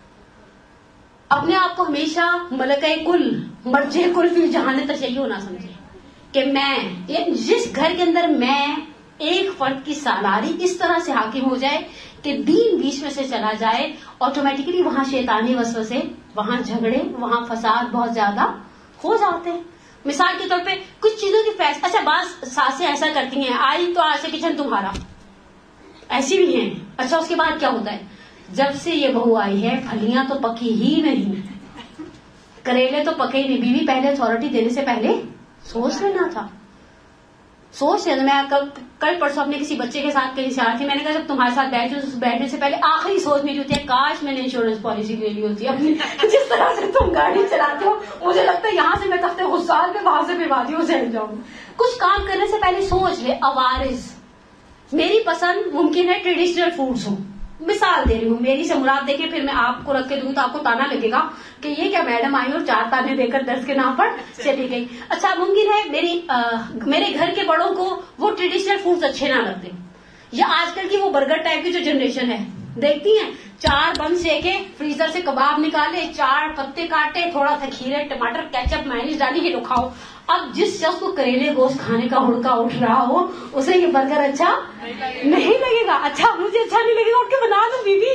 اپنے آپ کو ہمیشہ ملکہ کل, مرجع کل فی جہان تشیع نہ سمجھے کہ میں, جس گھر کے اندر میں ایک فرد کی سالاری اس طرح سے حاکم ہو جائے کہ دین بیچ میں سے چلا جائے, آٹومیٹکلی وہاں شیطانی وسوسے, وہاں جھگڑے, وہاں فساد بہت زیادہ ہو جاتے ہیں. مثال کے طور پہ کچھ چیزوں کی اچھا بعض ساسیں ایسا کرتی ہیں, آئی تو آج سے کچن تمہارا, ایسی بھی ہیں. اچھا اس کے بعد کیا ہوتا ہے, جب سے یہ بہو آئی ہے پھلیاں تو پکی ہی نہیں, کریلے تو پکے ہی نہیں. بیوی پہلے اتھارٹی دینے سے پہلے سوچ لینا تھا. میں کل پرسوں اپنے کسی بچے کے ساتھ کہیں سے آ تھی, میں نے کہا جب تمہارے ساتھ بیٹھنے سے پہلے آخری سوچ میری ہوتی ہے کاش میں نے انشورنس پالیسی لے لی ہوتی اپنی. جس طرح سے تم گاڑی چلاتے ہو مجھے لگتا ہے یہاں سے میں تختے غسال میں, وہاں سے میں وادیوں سے جاؤں. کچھ کام کرنے سے پہلے سوچ لے. عوارض, میری پسند ممکن ہے ٹریڈیشنل فوڈز ہوں, مثال دے رہی ہوں, میری سے مراد دیکھیں, پھر میں آپ کو رکھ کے دوں تو آپ کو تانا لگے گا کہ یہ کیا میڈم آئی اور 4 تانے دے کر درس کے نام پر چلی گئی. اچھا ممکن ہے میرے گھر کے بڑوں کو وہ ٹریڈیشنل فوڈز اچھے نہ لگتے, یا آج کل کی وہ برگر ٹائپ کی جو جنریشن ہے دیکھتی ہیں, 4 بن سیکے, فریزر سے کباب نکالے, 4 پتے کاٹے, تھوڑا سا کھیرے, ٹماٹر, کیچپ, مائونیز ڈالی, یہ لو کھاؤ. اب جس شخص کو کریلے گوشت کھانے کا ہڑکا اٹھ رہا ہو اسے یہ برگر اچھا نہیں لگے گا. اچھا مجھے اچھا نہیں لگے گا, اٹھ کے بنا دو بیوی.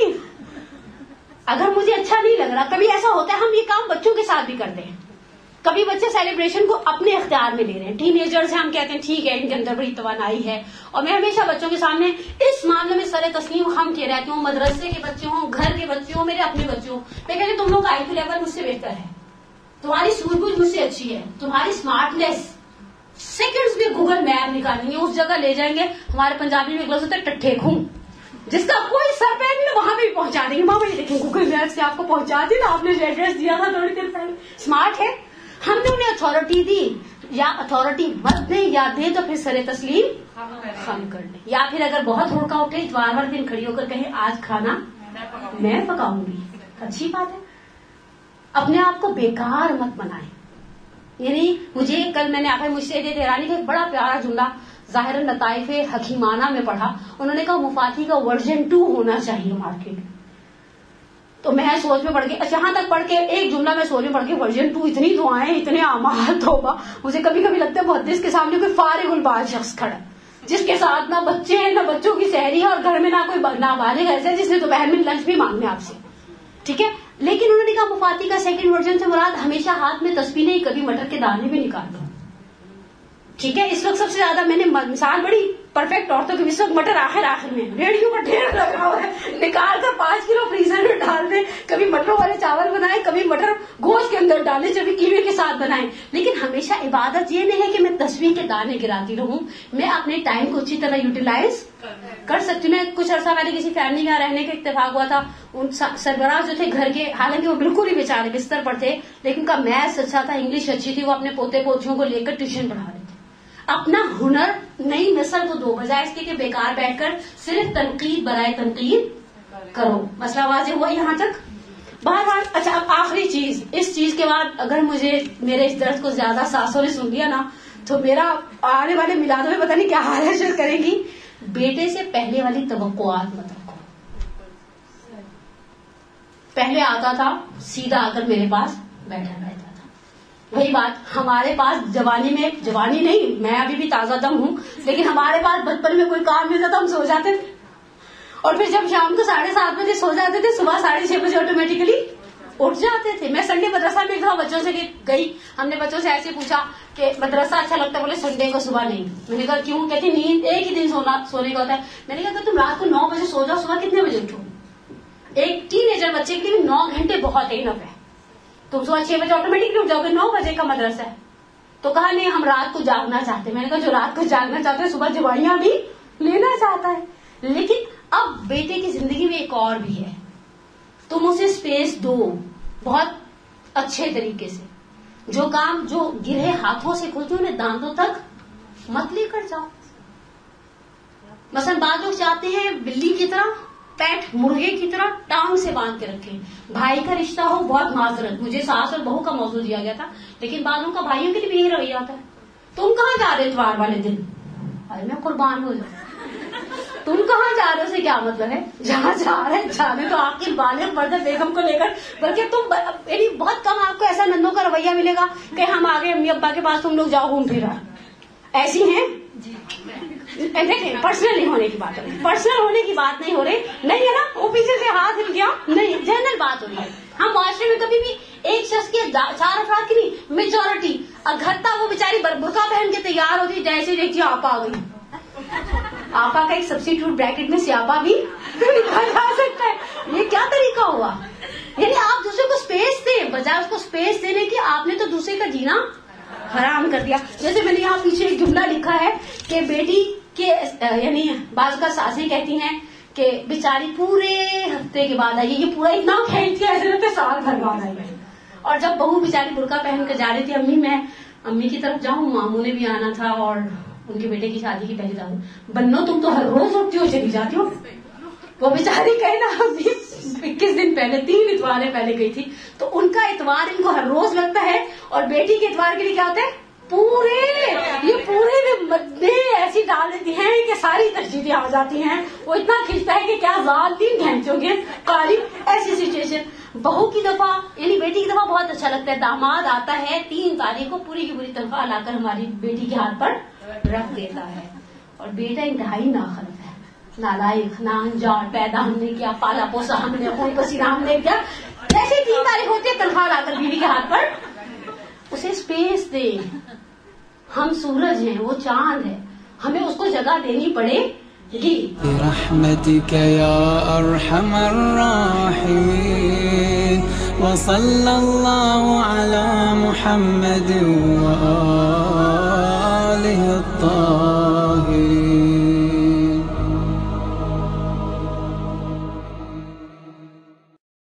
اگر مجھے اچھا نہیں لگ رہا, کبھی ایسا ہوتا ہے ہم یہ کام بچوں کے ساتھ بھی کرتے ہیں. کبھی بچے سیلیبریشن کو اپنے اختیار میں لے رہے ہیں, ٹین ایجرز ہیں, ہم کہتے ہیں ٹھیک ہے ان کے اندر بڑی توانائی ہے. اور میں ہمیشہ بچوں کے سامنے اس معاملے میں سر تسلیم خم کیے رہتی ہوں, مدرسے کے بچے ہوں, گھر کے بچے ہوں, میرے اپنے بچے ہوں. میں کہتی ہوں تم لوگ IQ لیول مجھ سے بہتر ہے, تمہاری سوجھ بوجھ مجھ سے اچھی ہے, تمہاری اسمارٹنیس سیکنڈز میں گوگل میپ نکالیں گے, اس جگہ لے جائیں گے. ہمارے پنجابی میں ایک لفظ ہوتا ہے ٹٹھے خوں, جس کا کوئی سر پیر نہیں, وہاں پہ بھی پہنچا دیں گے. ماما یہ دیکھیں گوگل میپ سے آپ کو پہنچا دی نا, آپ نے جو ایڈریس دیا تھا تھوڑی دیر پہلے. اسمارٹ ہے. ہم نے انہیں اتھارٹی دی, یا اتھارٹی مت دیں یا دیں تو پھر سر تسلیم خم کر لیں, یا پھر اگر بہت ہڑکا اٹھے اتوار دن کھڑی ہو کر کہیں آج کھانا میں پکاؤں گی. اچھی بات ہے. اپنے آپ کو بیکار مت بنائیں. یعنی مجھے کل میں نے آپ مجھے ایرانی کا ایک بڑا پیارا جملہ ظاہر لطائف حکیمانہ میں پڑھا. انہوں نے کہا مفاتی کا ورژن 2 ہونا چاہیے مارکیٹ میں. تو میں سوچ میں پڑھ کے جہاں تک پڑھ کے ایک جملہ میں سوچ میں پڑھ کے ورژن 2, اتنی دعائیں, اتنے اعمال, توبہ. مجھے کبھی کبھی لگتا ہے محدث کے سامنے کوئی فارغ البال شخص کھڑا ہے جس کے ساتھ نہ بچے ہیں, نہ بچوں کی سحری ہے, اور گھر میں نہ کوئی نابالغ ایسا ہے جس نے دوپہر میں لنچ بھی مانگنا آپ سے. ٹھیک ہے, لیکن انہوں نے کہا مفاتی کا سیکنڈ ورژن سے مراد ہمیشہ ہاتھ میں تسبیح نہیں, کبھی مٹر کے دانے بھی نکال دو. ٹھیک ہے, اس وقت سب سے زیادہ میں نے مثال بڑی پرفیکٹ عورتوں کی, اس وقت مٹر آخر میں ریڈیو پر ڈھیر لگا ہوا ہے, نکال کر 5 کلو فریزر میں ڈال دیں. کبھی مٹروں والے چاول بنائیں, کبھی مٹر گوشت کے اندر ڈالیں, کبھی قیمے کے ساتھ بنائیں. لیکن ہمیشہ عبادت یہ نہیں ہے کہ میں تسبیح کے دانے گراتی رہوں, میں اپنے ٹائم کو اچھی طرح یوٹیلائز کر سکتی ہوں. میں کچھ عرصہ پہلے کسی فیملی کا رہنے کا اتفاق ہوا تھا. ان سربراہ جو تھے گھر کے, حالانکہ وہ بالکل ہی بیچارے بستر پر تھے, لیکن ان کا میتھس اچھا تھا, انگلش اچھی تھی, وہ اپنے پوتے پوتیوں کو لے کر ٹیوشن پڑھا رہے تھے. اپنا ہنر نئی نسل کو دو, بجائے اس کے کہ بیکار بیٹھ کر صرف تنقید برائے تنقید کرو. مسئلہ واضح ہوا یہاں تک. بہرحال اچھا, اب آخری چیز, اس چیز کے بعد اگر مجھے میرے اس درد کو زیادہ ساسوں نے سن لیا نا تو میرا آنے والے میلادوں میں پتہ نہیں کیا حال ہے شروع کرے گی. بیٹے سے پہلے والی توقعات مت رکھو. پہلے آتا تھا سیدھا آ کر میرے پاس بیٹھا رہتا تھا. وہی بات ہمارے پاس جوانی میں, جوانی نہیں, میں ابھی بھی تازہ دم ہوں, لیکن ہمارے پاس بچپن میں کوئی کام نہیں تھا, ہم سو جاتے تھے. اور پھر جب شام کو 7:30 بجے سو جاتے تھے, صبح 6:30 بجے آٹومیٹکلی اٹھ جاتے تھے. میں سنڈے مدرسہ میں ایک دفعہ بچوں سے گئی, ہم نے بچوں سے ایسے پوچھا کہ مدرسہ اچھا لگتا ہے, بولے سنڈے کو صبح نہیں. میں نے کہا کیوں؟ کہتی نیند ایک ہی دن سونے کا ہوتا ہے. میں نے کہا تم رات کو 9 بجے سو جاؤ, صبح کتنے بجے اٹھو؟ ایک ٹین ایجر بچے کے لیے 9 گھنٹے بہت انف ہے. تم صبح 6 بجے آٹومیٹکلی اٹھ جاؤ گے, 9 بجے کا مدرسہ ہے. تو کہا نہیں ہم رات کو جاگنا چاہتے. میں نے کہا جو رات کو جاگنا چاہتے ہیں صبح جوائیاں بھی لینا چاہتا ہے. لیکن اب بیٹے کی زندگی میں ایک اور بھی ہے, تم اسے اسپیس دو بہت اچھے طریقے سے. جو کام جو گرے ہاتھوں سے کھلتے انہیں دانتوں تک مت لے کر جاؤ. مثلا بعض لوگ چاہتے ہیں بلی کی طرح, پیٹ مرغے کی طرح ٹانگ سے باندھ کے رکھیں. بھائی کا رشتہ ہو, بہت معذرت, مجھے ساس اور بہو کا موضوع دیا گیا تھا, لیکن بعضوں کا بھائیوں کے لیے بھی یہی رویہ ہوتا ہے. تم کہاں جا رہے اتوار والے دن؟ ارے میں قربان ہو جاؤں. تم کہاں جا رہے ہو سے کیا مطلب ہے؟ جہاں جا رہے جانے تو آپ کی بالغ مردہ بیگم کو لے کر, بلکہ تم یعنی بہت کم آپ کو ایسا نندوں کا رویہ ملے گا کہ ہم آگے امی ابا کے پاس, تم لوگ جاؤ گھوم پھر رہا. ایسی ہیں دیکھیں, پرسنل نہیں ہونے کی بات ہو رہی, پرسنل ہونے کی بات نہیں ہو رہی, نہیں ہے نا, وہ پیچھے سے ہاتھ ہل گیا, نہیں, جنرل بات ہو رہی ہے. ہم معاشرے میں کبھی بھی ایک شخص کے 4 افراد کی نہیں, میجورٹی اگھتا وہ بیچاری برقع پہن کے تیار ہوتی, جیسے دیکھتی آپا آ گئی. آپا کا ایک سبسٹیٹیوٹ بریکٹ میں سیاپا بھی لکھا جا سکتا ہے. یہ کیا طریقہ ہوا؟ یعنی آپ دوسرے کو اسپیس دیں, بجائے اس کو اسپیس دینے کی آپ نے تو دوسرے کا جینا حرام کر دیا. جیسے میں نے یہاں پیچھے ایک جملہ لکھا ہے کہ بیٹی کے یعنی بعض کا ساسیں کہتی ہیں کہ بیچاری پورے ہفتے کے بعد آئی, یہ پورا اتنا کھیلتی ہے ایسے لگتا ہے سال بھر بعد آئی ہے. اور جب بہو بیچاری برقع پہن کر جا رہی تھی, امی میں امی کی طرف جاؤں, ماموں نے بھی آنا تھا اور ان کے بیٹے کی شادی کی پہلی دعوت, بنو تم تو ہر روز اٹھتی ہو چلی جاتی ہو. وہ بیچاری کہیں نا 21 دن پہلے 3 اتواریں پہلے گئی تھی, تو ان کا اتوار ان کو ہر روز لگتا ہے, اور بیٹی کے اتوار کے لیے کیا ہوتا ہے پورے میں مدے ایسی ڈال دیتی ہیں کہ ساری تشدیدیں آ جاتی ہیں. وہ اتنا کھنچتا ہے کہ کیا 3 گھنٹوں کے قریب ایسی سچویشن. بہو کی دفعہ یعنی بیٹی کی دفعہ بہت اچھا لگتا ہے. داماد آتا ہے 3 تاریخ کو پوری کی پوری تنخواہ لا کر ہماری بیٹی کے ہاتھ پر رکھ دیتا ہے. اور بیٹا انتہائی ناخرف ہے, نالائق, ناانجان, پیدا ہم نے کیا, پالا پوسا ہم نے, خون پسینہ ہم نے کیا. جیسے 3 تاریخ ہوتی ہے تنخواہ لا کر بیوی کے ہاتھ پر. اسے اسپیس دے. ہم سورج ہیں, وہ چاند ہے, ہمیں اس کو جگہ دینی پڑے گی. برحمتك يا ارحم الراحمين وصلى الله على محمد وآله